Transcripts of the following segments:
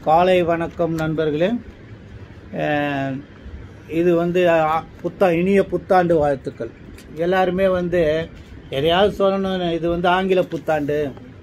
காலை வணக்கம் நண்பர்களே. இது இனிய புத்தாண்டு வாழ்த்துக்கள். எல்லாருமே எதையாவது சொல்லணும். இது ஆங்கில புத்தாண்டு,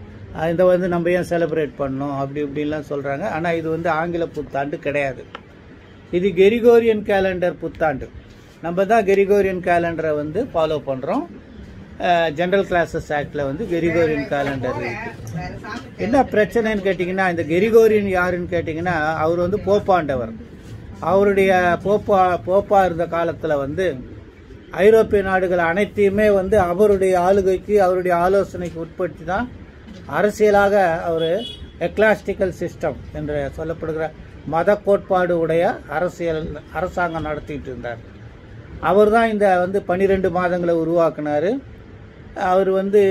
இதை நம்ம ஏன் செலிப்ரேட் பண்ணணும் அப்படி இப்படின்லாம் சொல்கிறாங்க. ஆனால் இது ஆங்கில புத்தாண்டு கிடையாது. இது கெரிகோரியன் கேலண்டர் புத்தாண்டு. நம்ம தான் கெரிகோரியன் கேலண்டரை ஃபாலோ பண்ணுறோம். ஜென்ரல் கிளாஸஸ் ஆக்டில் கெரிகோரியன் கேலண்டர் இருக்கு. என்ன பிரச்சனைன்னு கேட்டிங்கன்னா, இந்த கெரிகோரியன் யாருன்னு கேட்டிங்கன்னா, அவர் போப்பாண்டவர். அவருடைய போப்பா இருந்த காலத்தில் ஐரோப்பிய நாடுகள் அனைத்தையுமே அவருடைய ஆளுகைக்கு, அவருடைய ஆலோசனைக்கு உட்படுத்தி தான் அரசியலாக அவர் எக்லாஸ்டிக்கல் சிஸ்டம் என்று சொல்லப்படுகிற மத கோட்பாடு உடைய அரசாங்கம் நடத்திட்டு இருந்தார். அவர் தான் இந்த 12 மாதங்களை உருவாக்குனார். அவர்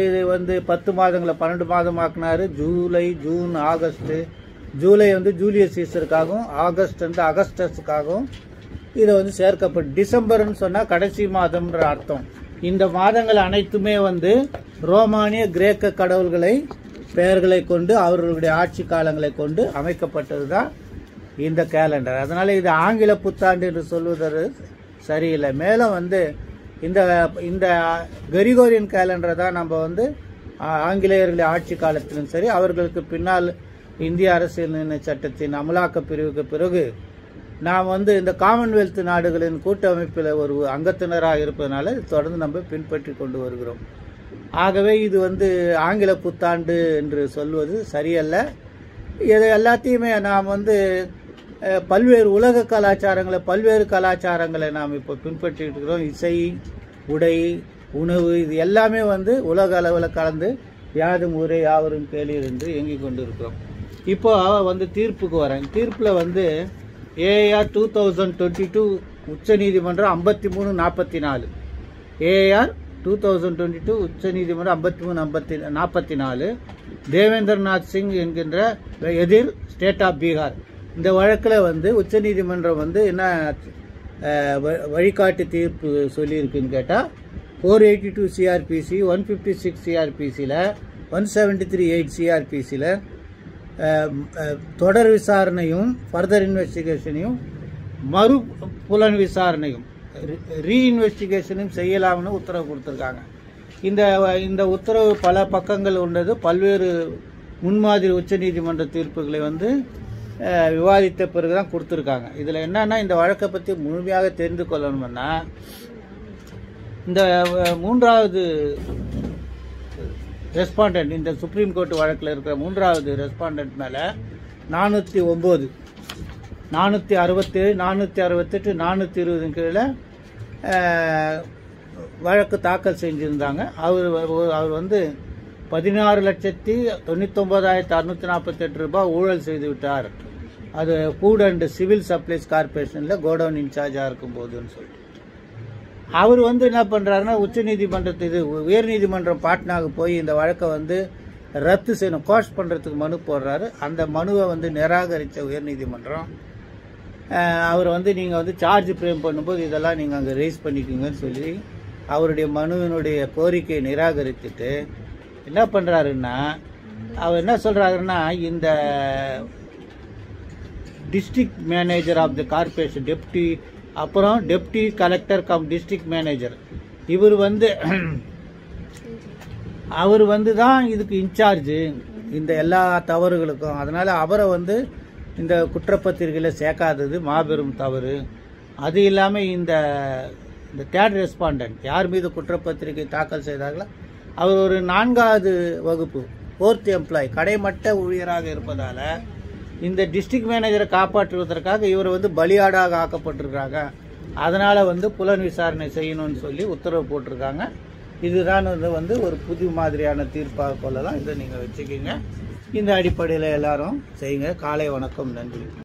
10 மாதங்களை 12 மாதம் ஆக்குனாரு. July, June, August. July Julius சீசருக்காகவும், ஆகஸ்ட் அகஸ்டஸுக்காகவும் இதை சேர்க்கப்பட்டு, டிசம்பர்னு சொன்னால் கடைசி மாதம்ன்ற அர்த்தம். இந்த மாதங்கள் அனைத்துமே ரோமானிய கிரேக்க கடவுள்களை பெயர்களை கொண்டு, அவர்களுடைய ஆட்சி காலங்களை கொண்டு அமைக்கப்பட்டது தான் இந்த கேலண்டர். அதனால இது ஆங்கில புத்தாண்டு என்று சொல்வதற்கு சரியில்லை. மேலும் இந்த கெரிகோரியன் கேலண்டரை தான் நம்ம ஆங்கிலேயர்களுடைய ஆட்சி காலத்திலும் சரி, அவர்களுக்கு பின்னால் இந்திய அரசியல் சட்டத்தின் அமலாக்க பிரிவுக்கு பிறகு நாம் இந்த காமன்வெல்த் நாடுகளின் கூட்டமைப்பில் ஒரு அங்கத்தினராக இருப்பதனால தொடர்ந்து நம்ம பின்பற்றி கொண்டு வருகிறோம். ஆகவே இது ஆங்கில புத்தாண்டு என்று சொல்வது சரியல்ல. இதை எல்லாத்தையுமே நாம் பல்வேறு உலக கலாச்சாரங்களை, பல்வேறு கலாச்சாரங்களை நாம் இப்போ பின்பற்றிட்டு இருக்கிறோம். இசை, உடை, உணவு, இது எல்லாமே உலக அளவில் கலந்து யாதும் ஊரே யாவரும் கேளீர் என்று இயங்கிக் கொண்டு இருக்கிறோம். இப்போ தீர்ப்புக்கு வரேன். தீர்ப்பில் ஏஆர் 2022 உச்ச நீதிமன்றம் 53-44, ஏஆர் 2022 உச்ச நீதிமன்றம் 53-44, தேவேந்திரநாத் சிங் என்கின்ற எதிர் ஸ்டேட் ஆஃப் பீகார். இந்த வழக்கில் உச்ச நீதிமன்றம் என்ன வழிகாட்டு தீர்ப்பு சொல்லியிருக்குன்னு கேட்டால், 482 சிஆர்பிசி, 156 சிஆர்பிசியில், 173(8) சிஆர்பிசியில் தொடர் விசாரணையும், ஃபர்தர் இன்வெஸ்டிகேஷனையும், மறு புலன் விசாரணையும், ரீஇன்வெஸ்டிகேஷனையும் செய்யலாம்னு உத்தரவு கொடுத்துருக்காங்க. இந்த உத்தரவு பல பக்கங்கள் உள்ளது. பல்வேறு முன்மாதிரி உச்ச நீதிமன்ற தீர்ப்புகளை விவாதித்த பிறகுதான் கொடுத்துருக்காங்க. இதில் என்னன்னா, இந்த வழக்கை பற்றி முழுமையாக தெரிந்து கொள்ளணும்னா, இந்த 3வது ரெஸ்பாண்டன்ட், இந்த சுப்ரீம் கோர்ட் வழக்கில் இருக்கிற 3வது ரெஸ்பாண்டன்ட் மேலே 409, 467, 468, 420 கீழே வழக்கு தாக்கல் செஞ்சுருந்தாங்க. அவர் 16,99,648 ரூபாய் ஊழல் செய்து விட்டார். அது ஃபுட் அண்ட் சிவில் சப்ளைஸ் கார்பரேஷனில் கோடவுன் இன்சார்ஜாக இருக்கும்போதுன்னு சொல்லி அவர் என்ன பண்ணுறாருன்னா, உச்ச நீதிமன்றத்து உயர் நீதிமன்றம் பாட்னாவுக்கு போய் இந்த வழக்கை ரத்து செய்யணும், கோஷ் பண்ணுறதுக்கு மனு போடுறாரு. அந்த மனுவை நிராகரித்த உயர் நீதிமன்றம் அவர் நீங்கள் சார்ஜ் ஃப்ரேம் பண்ணும்போது இதெல்லாம் நீங்கள் அங்கே ரைஸ் பண்ணிக்கோங்கன்னு சொல்லி அவருடைய மனுவினுடைய கோரிக்கையை நிராகரித்துட்டு என்ன பண்ணுறாருன்னா, அவர் என்ன சொல்கிறாருன்னா, இந்த district manager of the corporation, deputy collector cum district manager, இவர் அவர் தான் இதுக்கு இன்சார்ஜு இந்த எல்லா தவறுகளுக்கும். அதனால் அவரை இந்த குற்றப்பத்திரிகையில் சேர்க்காதது மாபெரும் தவறு. அது இல்லாமல் இந்த தேர்ட் ரெஸ்பாண்டன்ட் யார் மீது குற்றப்பத்திரிகை தாக்கல் செய்தார்களோ அவர் ஒரு 4வது வகுப்பு 4th எம்ப்ளாய், கடைமட்ட ஊழியராக இருப்பதால் இந்த டிஸ்ட்ரிக்ட் மேனேஜரை காப்பாற்றுவதற்காக இவர் பலியாடாக ஆக்கப்பட்டிருக்காங்க. அதனால் புலன் விசாரணை செய்யணும்னு சொல்லி உத்தரவு போட்டிருக்காங்க. இதுதான் ஒரு புது மாதிரியான தீர்ப்பாக கொள்ளலாம். இதை நீங்கள் வச்சுக்கிங்க. இந்த அடிப்படையில் எல்லாரும் செய்யுங்க. காலை வணக்கம், நன்றி.